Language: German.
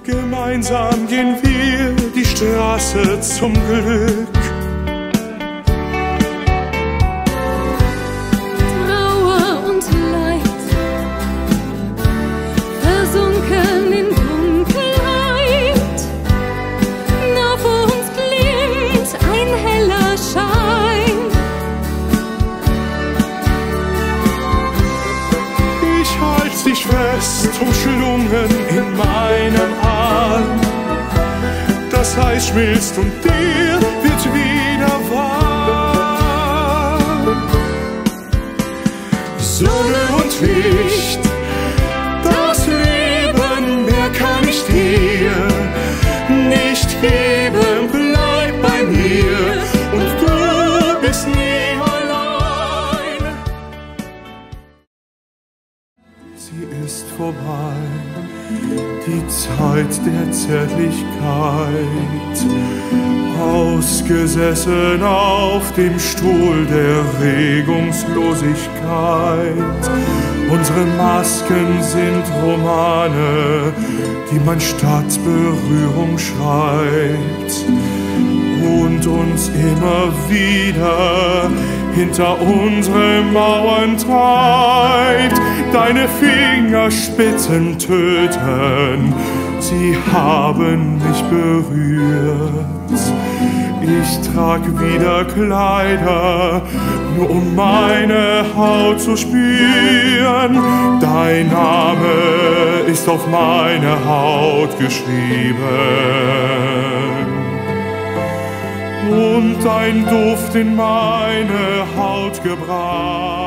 Gemeinsam gehen wir die Straße zum Glück. Trauer und Leid, versunken in Dunkelheit. Nah vor uns glimmt ein heller Schein. Ich halt dich fest, umschlungen in meinem Arm. Das Eis schmilzt und dir wird wieder warm. Sonne und Licht, das Leben, mehr kann ich dir nicht geben. Bleib bei mir und du bist nie allein. Sie ist vorbei, die Zeit der Zärtlichkeit, ausgesessen auf dem Stuhl der Regungslosigkeit. Unsere Masken sind Romane, die man statt Berührung schreibt und uns immer wieder hinter unsere Mauern treibt. Deine Fingerspitzen töten, sie haben mich berührt. Ich trag wieder Kleider, nur um meine Haut zu spüren. Dein Name ist auf meine Haut geschrieben und dein Duft in meine Haut gebracht.